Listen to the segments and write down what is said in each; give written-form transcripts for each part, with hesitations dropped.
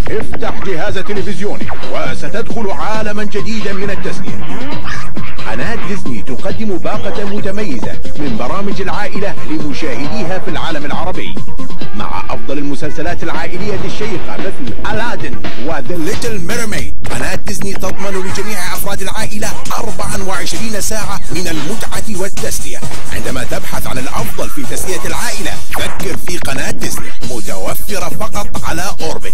افتح جهاز تلفزيونك وستدخل عالما جديدا من التسلية. قناة ديزني تقدم باقة متميزة من برامج العائلة لمشاهديها في العالم العربي، مع أفضل المسلسلات العائلية الشيقة مثل ألادين وذا ليتل ميرميد. قناة ديزني تضمن لجميع أفراد العائلة 24 ساعة من المتعة والتسلية. عندما تبحث عن الأفضل في تسلية العائلة فكر في قناة ديزني، متوفرة فقط على أوربت.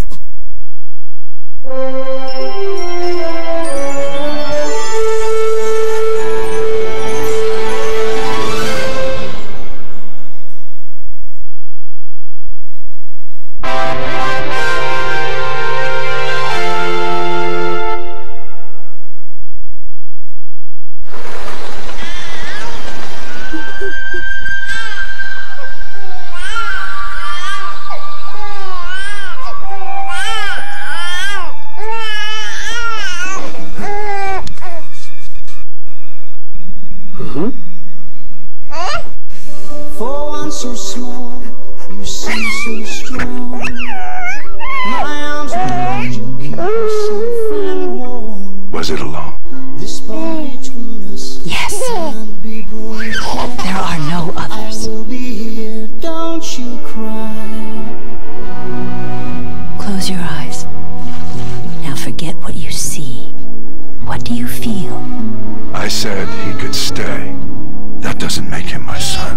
For one so small, you seem so strong. My arms around you keep me safe and warm. Was it alone? This bond between us can't be broken. There are no others. I will be here, don't you cry. Close your eyes. Now forget what you see. What do you feel? I said he could stay. That doesn't make him my son.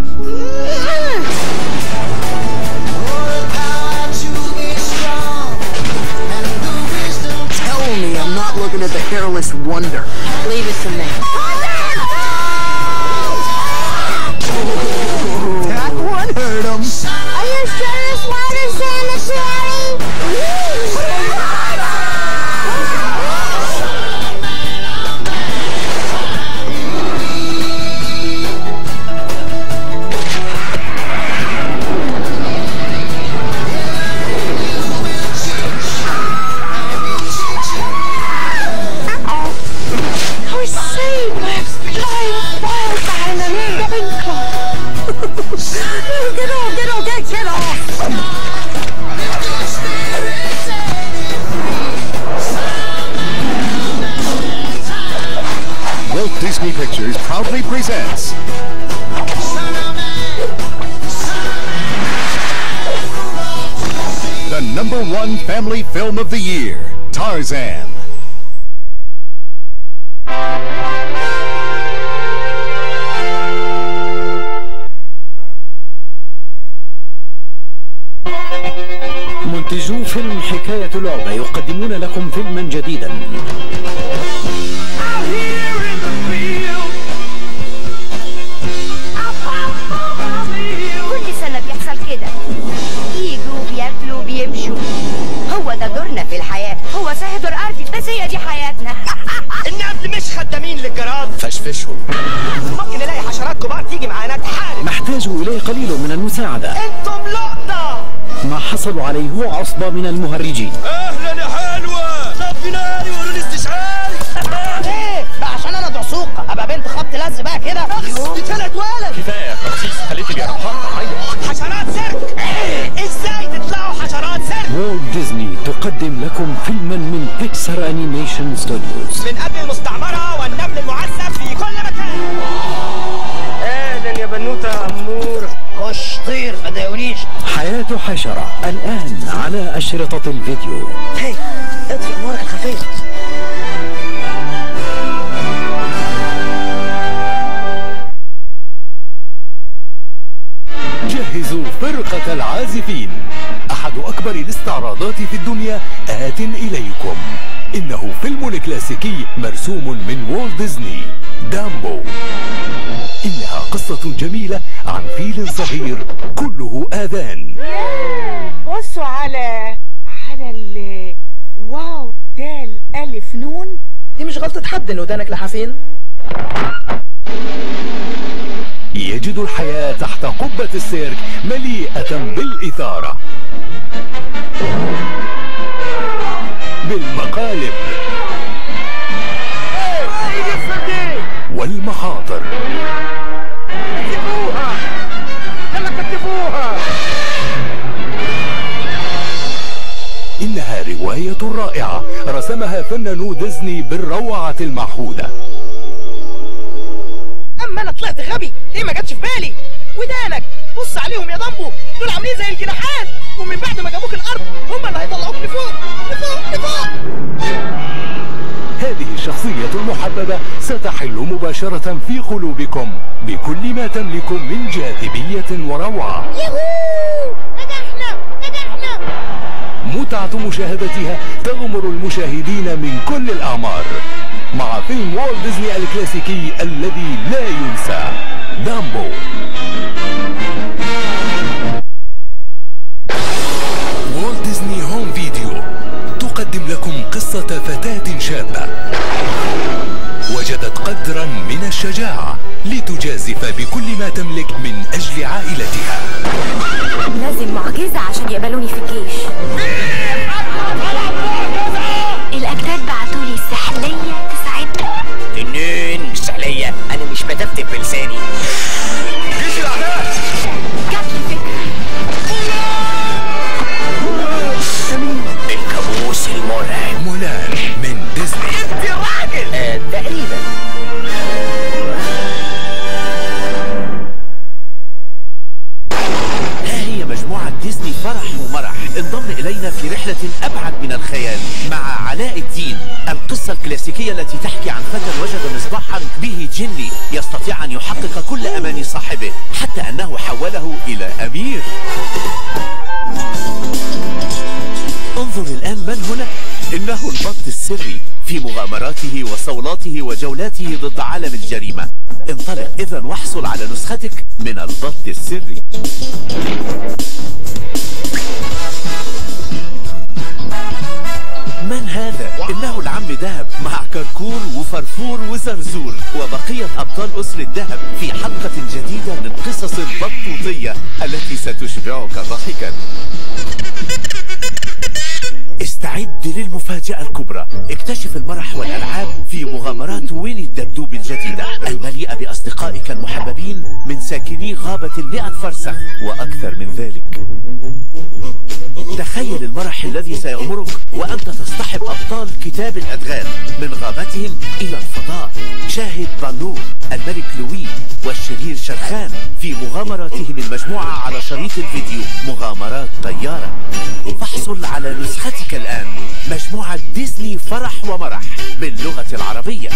Tell me I'm not looking at the hairless wonder. Leave it to me. That one hurt him. Are you sure this water's sanitary? Get off! Walt Disney Pictures proudly presents the #1 family film of the year, Tarzan. منتجو فيلم حكاية لعبة يقدمون لكم فيلما جديدا. كل سنة بيحصل كده، يجوا بياكلوا بيمشوا. هو ده دورنا في الحياة، هو صحيح دور أرضي بس هي دي حياتنا. النمل مش خدامين للجراد، فشفشهم. ممكن نلاقي حشرات كبار تيجي معانا تحارب. محتاج إليه قليل من المساعدة. انتم لقطة. ما حصلوا عليه هو عصبة من المهرجين. اهلا يا حلوة، طفي ناري وقولوا لي استشعاري. ايه بقى عشان انا دعسوقة ابقى بنت خبط لزق بقى كده؟ دي ثلاث ولد. كفاية تخسيس، خليت الجرحى تعيط. حشرات سيرك. ازاي تطلعوا حشرات سيرك؟ وولت ديزني تقدم لكم فيلما من بيكسار انيميشن ستوديوز. من قبل المستعمرة والنمل المعذب في كل مكان. اهلا يا بنوتة أمور. خش طير ما تضايقونيش. حياة حشرة الآن على أشرطة الفيديو. هي اطفي أنوارك الخفية. جهزوا فرقة العازفين، أحد أكبر الاستعراضات في الدنيا آت إليكم. إنه فيلم كلاسيكي مرسوم من والت ديزني، دامبو. إنها قصة جميلة عن فيل صغير كله آذان. بصوا على واو دال ألف نون. دي مش غلطة حد إن ودانك لحافين. يجد الحياة تحت قبة السيرك مليئة بالإثارة، بالمقالب والمخاطر. كتبوها، يلا كتبوها. إنها رواية فنانو ديزني بالروعة المعهودة. اما انا طلعت غبي، ليه ما جاتش في بالي؟ ودانك بص عليهم يا دمبو، دول عاملين زي الجناحات، ومن بعد ما جابوك الارض هم اللي هيطلعوك لفوق لفوق لفوق. هذه الشخصية المحببة ستحل مباشرة في قلوبكم بكل ما تملك من جاذبية وروعة. يهو نجحنا. متعة مشاهدتها تغمر المشاهدين من كل الأعمار مع فيلم والت ديزني الكلاسيكي الذي لا ينسى، دامبو. والت ديزني هوم فيديو تقدم لكم قصة فتاة شابة وجدت قدرا من الشجاعة لتجازف بكل ما تملك من أجل عائلتها. لازم معجزة عشان يقبلوني في الجيش. الأجداد بعتولي السحلية تساعدنا. تنين السحلية، أنا مش بتفتف بلساني. جيش الأعداء! جاتلي فكرة. الكابوس المرعب. مولان من ديزني. انت راجل. تقريبا. ها هي مجموعة ديزني فرح ومرح. انضم إلينا في رحلة أبعد من الخيال مع علاء الدين، القصة الكلاسيكية التي تحكي عن فتى وجد مصباحا به جني يستطيع أن يحقق كل أماني صاحبه، حتى أنه حوله إلى أمير. انظر الآن من هنا؟ إنه البط السري في مغامراته وصولاته وجولاته ضد عالم الجريمة. انطلق إذن واحصل على نسختك من البط السري. من هذا؟ إنه العم دهب مع كركور وفرفور وزرزور وبقية أبطال أسر الدهب في حلقة جديدة من قصص البطوطية التي ستشبعك ضحكا. استعد للمفاجأة الكبرى. اكتشف المرح والألعاب في مغامرات ويني الدبدوب الجديدة المليئة بأصدقائك المحببين من ساكني غابة 100 فرسخ وأكثر من ذلك. تخيل المرح الذي سيغمرك وأنت تصطحب أبطال كتاب الأدغال من غابتهم إلى الفضاء. شاهد بالو، الملك لوي والشرير شرخان في مغامراتهم المجموعة على شريط الفيديو مغامرات طيارة. فاحصل على نسختك الآن، مجموعة ديزني فرح ومرح باللغة العربية.